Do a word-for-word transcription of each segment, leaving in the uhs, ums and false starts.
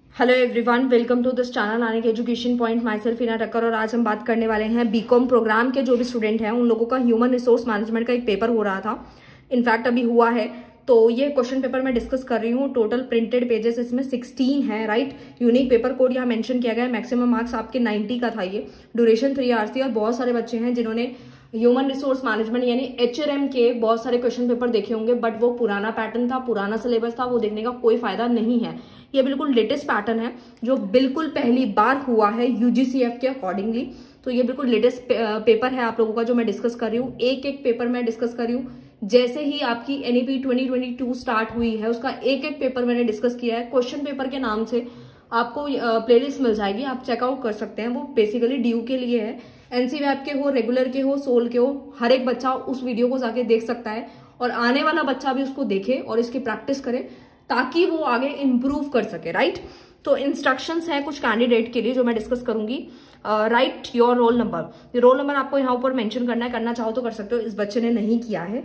Hello everyone, welcome to this channel Nanik education point. Myself Ina Takkar और आज हम बात करने वाले हैं बीकॉम प्रोग्राम के जो भी स्टूडेंट हैं उन लोगों का ह्यूमन रिसोर्स मैनेजमेंट का एक पेपर हो रहा था। इनफैक्ट अभी हुआ है, तो ये क्वेश्चन पेपर मैं डिस्कस कर रही हूँ। टोटल प्रिंटेड पेजेस इसमें सिक्सटीन है, राइट। यूनिक पेपर कोड यहाँ मेंशन किया गया है। मैक्सिमम मार्क्स आपके नाइन्टी का था। ये ड्यूरेशन थ्री आवर्स थी और बहुत सारे बच्चे हैं जिन्होंने ह्यूमन रिसोर्स मैनेजमेंट यानी एचआरएम के बहुत सारे क्वेश्चन पेपर देखे होंगे, बट वो पुराना पैटर्न था, पुराना सिलेबस था, वो देखने का कोई फायदा नहीं है। ये बिल्कुल लेटेस्ट पैटर्न है जो बिल्कुल पहली बार हुआ है यूजीसीएफ के अकॉर्डिंगली। तो ये बिल्कुल लेटेस्ट पेपर है आप लोगों का जो मैं डिस्कस कर रही हूँ। एक एक पेपर मैं डिस्कस कर रही हूँ। जैसे ही आपकी NEP twenty twenty two start हुई है उसका एक एक पेपर मैंने डिस्कस किया है। क्वेश्चन पेपर के नाम से आपको प्लेलिस्ट मिल जाएगी, आप चेकआउट कर सकते हैं। वो बेसिकली ड्यू के लिए है। एनसीवैप के हो, रेगुलर के हो, सोल के हो, हर एक बच्चा उस वीडियो को जाके देख सकता है और आने वाला बच्चा भी उसको देखे और इसकी प्रैक्टिस करे ताकि वो आगे इंप्रूव कर सके, राइट। तो इंस्ट्रक्शंस हैं कुछ कैंडिडेट के लिए जो मैं डिस्कस करूंगी। Write your roll number. Roll number आपको यहाँ ऊपर मेंशन करना है, करना चाहो तो कर सकते हो। इस बच्चे ने नहीं किया है।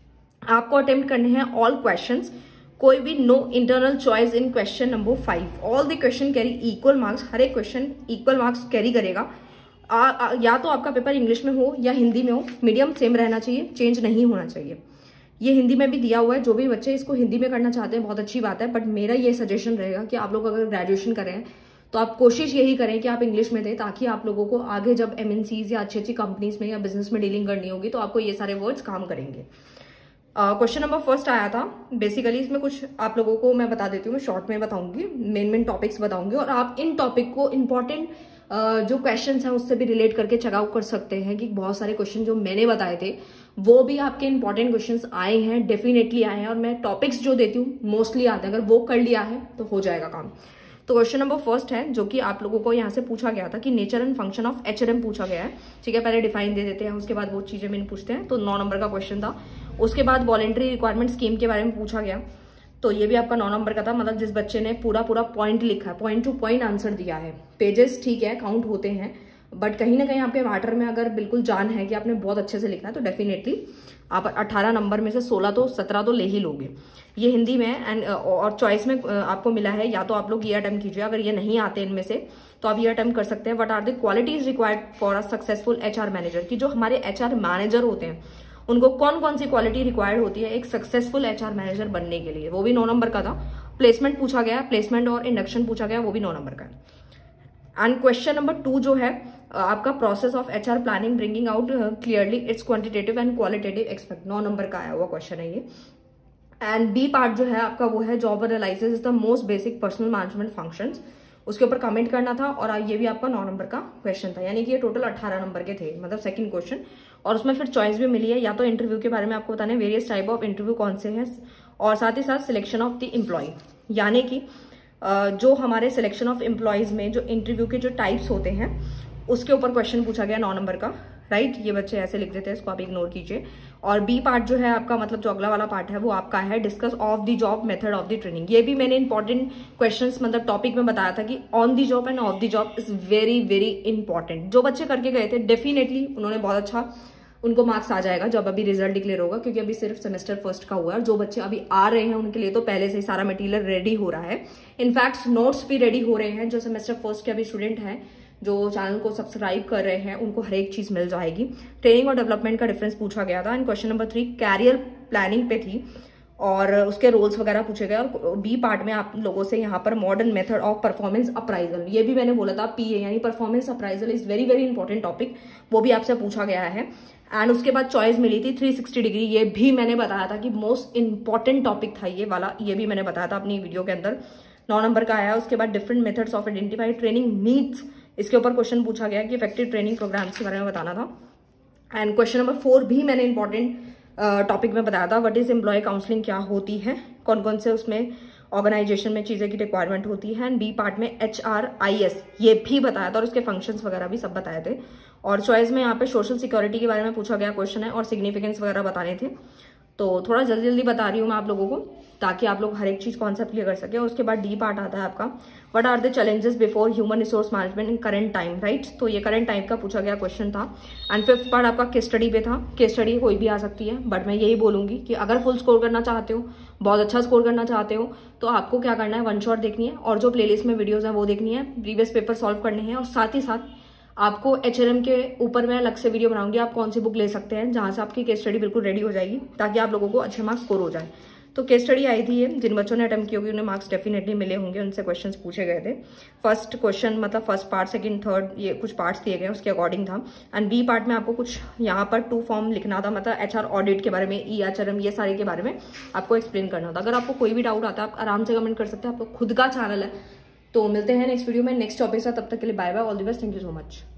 आपको अटेम्प्ट करने हैं ऑल क्वेश्चंस, कोई भी no internal choice in question number five. All the question carry equal marks. हर एक क्वेश्चन इक्वल मार्क्स कैरी करेगा। आ, आ, या तो आपका पेपर इंग्लिश में हो या हिंदी में हो, मीडियम सेम रहना चाहिए, चेंज नहीं होना चाहिए। ये हिंदी में भी दिया हुआ है। जो भी बच्चे इसको हिंदी में करना चाहते हैं बहुत अच्छी बात है, बट मेरा ये सजेशन रहेगा कि आप लोग अगर ग्रेजुएशन करें हैं तो आप कोशिश यही करें कि आप इंग्लिश में दें, ताकि आप लोगों को आगे जब एमएनसीज या अच्छी अच्छी कंपनीज में या बिजनेस में डीलिंग करनी होगी तो आपको ये सारे वर्ड्स काम करेंगे। क्वेश्चन नंबर फर्स्ट आया था। बेसिकली इसमें कुछ आप लोगों को मैं बता देती हूँ, मैं शॉर्ट में बताऊंगी, मेन मेन टॉपिक्स बताऊंगी और आप इन टॉपिक को इंपॉर्टेंट Uh, जो क्वेश्चंस हैं उससे भी रिलेट करके चेकआउट कर सकते हैं कि बहुत सारे क्वेश्चन जो मैंने बताए थे वो भी आपके इंपॉर्टेंट क्वेश्चंस आए हैं, डेफिनेटली आए हैं। और मैं टॉपिक्स जो देती हूँ मोस्टली आते हैं, अगर वो कर लिया है तो हो जाएगा काम। तो क्वेश्चन नंबर फर्स्ट है जो कि आप लोगों को यहाँ से पूछा गया था कि nature and function of HRM पूछा गया है, ठीक है। पहले डिफाइन दे देते हैं, उसके बाद वो चीजें मैंने पूछते हैं। तो नौ नंबर का क्वेश्चन था। उसके बाद वॉलेंट्री रिक्वायरमेंट स्कीम के बारे में पूछा गया, तो ये भी आपका नौ नंबर का था। मतलब जिस बच्चे ने पूरा पूरा पॉइंट लिखा है, पॉइंट टू पॉइंट आंसर दिया है। पेजेस ठीक है काउंट होते हैं, बट कहीं ना कहीं आपके मैटर में अगर बिल्कुल जान है कि आपने बहुत अच्छे से लिखा है तो डेफिनेटली आप अठारह नंबर में से सोलह तो सत्रह तो ले ही लोगे। ये हिंदी में एंड और चॉइस में आपको मिला है, या तो आप लोग ये अटेम्प्ट कीजिए। अगर ये नहीं आते इनमें से तो आप ये अटेम्प्ट कर सकते हैं। What are the qualities required for a successful HR manager, की जो हमारे एचआर मैनेजर होते हैं उनको कौन कौन सी क्वालिटी रिक्वायर्ड होती है एक सक्सेसफुल एचआर मैनेजर बनने के लिए, वो भी नौ नंबर का था। प्लेसमेंट पूछा गया, प्लेसमेंट और इंडक्शन पूछा गया, वो भी नौ नंबर का है। एंड क्वेश्चन नंबर टू जो है आपका process of HR planning bringing out clearly it's quantitative and qualitative expect, नौ नंबर का आया हुआ क्वेश्चन है ये। एंड बी पार्ट जो है आपका वो है job analysis is the most basic personnel management functions, उसके ऊपर कमेंट करना था। और ये भी आपका नौ नंबर का क्वेश्चन था, यानी कि ये टोटल अठारह नंबर के थे, मतलब सेकंड क्वेश्चन। और उसमें फिर चॉइस भी मिली है, या तो इंटरव्यू के बारे में आपको बताना है वेरियस टाइप ऑफ इंटरव्यू कौन से हैं, और साथ ही साथ सिलेक्शन ऑफ द एम्प्लॉय, यानी कि जो हमारे सिलेक्शन ऑफ एम्प्लॉयज में जो इंटरव्यू के जो टाइप्स होते हैं उसके ऊपर क्वेश्चन पूछा गया नौ नंबर का, राइट। ये बच्चे ऐसे लिख देते हैं, इसको आप इग्नोर कीजिए। और बी पार्ट जो है आपका, मतलब जो अगला वाला पार्ट है वो आपका है discuss of the job method of the training. ये भी मैंने इंपॉर्टेंट क्वेश्चंस मतलब टॉपिक में बताया था कि on the job and off the job is very very important. जो बच्चे करके गए थे डेफिनेटली उन्होंने बहुत अच्छा, उनको मार्क्स आ जाएगा जब अभी रिजल्ट डिक्लेयर होगा, क्योंकि अभी सिर्फ सेमेस्टर फर्स्ट का हुआ है। और जो बच्चे अभी आ रहे हैं उनके लिए तो पहले से ही सारा मटेरियल रेडी हो रहा है। इनफैक्ट नोट्स भी रेडी हो रहे हैं। जो सेमेस्टर फर्स्ट के अभी स्टूडेंट हैं जो चैनल को सब्सक्राइब कर रहे हैं उनको हर एक चीज मिल जाएगी। ट्रेनिंग और डेवलपमेंट का डिफरेंस पूछा गया था। And question number three career planning पे थी और उसके रोल्स वगैरह पूछे गए। और बी पार्ट में आप लोगों से यहाँ पर modern method of performance appraisal, ये भी मैंने बोला था, पीए यानी performance appraisal is very very important topic, वो भी आपसे पूछा गया है। एंड उसके बाद चॉइस मिली थी थ्री सिक्सटी डिग्री, ये भी मैंने बताया था कि मोस्ट इंपॉर्टेंट टॉपिक था ये वाला, ये भी मैंने बताया था अपनी वीडियो के अंदर, नौ नंबर का आया। उसके बाद different methods of identify training needs, इसके ऊपर क्वेश्चन पूछा गया कि इफेक्टिव ट्रेनिंग प्रोग्राम्स के बारे में बताना था। एंड क्वेश्चन नंबर फोर भी मैंने इंपॉर्टेंट टॉपिक में बताया था, व्हाट इज एम्प्लॉय काउंसलिंग क्या होती है, कौन कौन से उसमें ऑर्गेनाइजेशन में चीजें की रिक्वायरमेंट होती है। एंड बी पार्ट में एच आर आई एस ये भी बताया था और उसके फंक्शंस वगैरह भी सब बताए थे। और चॉइस में यहाँ पे सोशल सिक्योरिटी के बारे में पूछा गया क्वेश्चन है और सिग्निफिकेंस वगैरह बताने थे। तो थोड़ा जल्दी जल्दी बता रही हूँ मैं आप लोगों को ताकि आप लोग हर एक चीज कॉन्सेप्ट क्लियर कर सके। उसके बाद डी पार्ट आता है आपका what are the challenges before human resource management in current time, right. तो ये करंट टाइम का पूछा गया क्वेश्चन था। एंड फिफ्थ पार्ट आपका केस स्टडी पे था। केस स्टडी कोई भी आ सकती है, बट मैं यही बोलूंगी कि अगर फुल स्कोर करना चाहते हो बहुत अच्छा स्कोर करना चाहते हो तो आपको क्या करना है, वन शॉट देखनी है और जो प्लेलिस्ट में वीडियोस हैं वो देखनी है, प्रीवियस पेपर सॉल्व करने हैं और साथ ही साथ आपको एचआरएम के ऊपर मैं अलग से वीडियो बनाऊंगी, आप कौन सी बुक ले सकते हैं जहां से आपकी केस स्टडी बिल्कुल रेडी हो जाएगी ताकि आप लोगों को अच्छे मार्क्स स्कोर हो जाए। तो केस स्टडी आई थी ये, जिन बच्चों ने अटेम्प्ट की होगी उन्हें मार्क्स डेफिनेटली मिले होंगे, उनसे क्वेश्चंस पूछे गए थे। फर्स्ट क्वेश्चन मतलब फर्स्ट पार्ट, सेकंड, थर्ड, ये कुछ पार्ट्स दिए गए उसके अकॉर्डिंग था। एंड बी पार्ट में आपको कुछ यहाँ पर टू फॉर्म लिखना था, मतलब एचआर ऑडिट के बारे में, ई एचआरएम, ये सारे के बारे में आपको एक्सप्लेन करना था। अगर आपको कोई भी डाउट आता है आप आराम से कमेंट कर सकते हैं, आपको खुद का चैनल है। तो मिलते हैं नेक्स्ट वीडियो में नेक्स्ट टॉपिक से, तब तक के लिए bye bye, all the best, thank you so much.